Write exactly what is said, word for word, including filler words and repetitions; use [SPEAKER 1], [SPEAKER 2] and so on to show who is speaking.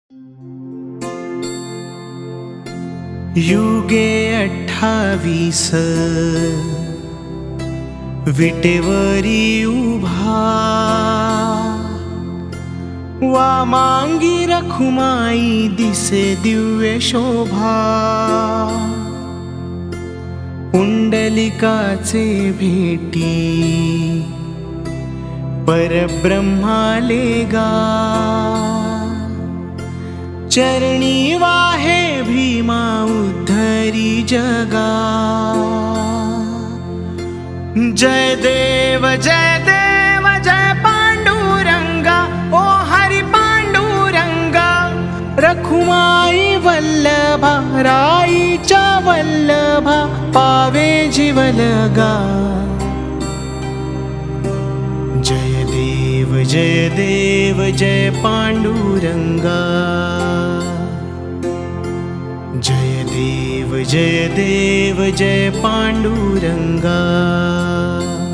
[SPEAKER 1] युगे अठ्ठावीस विटेवरी उभा, वामांगी रखुमाई दिसे दिव्य शोभा। पुंडलिकाचे भेटी परब्रह्माले गा, चरणी वाहे भीमा उद्धरी जगा। जय देव जय देव जय पांडुरंगा, ओ हरि पांडुरंगा। रखुमाई वल्लभा राईच्या वल्लभा, पावे जीवलगा। जय देव जय देव जय पांडुरंगा, जय देव जय देव जय पांडुरंगा।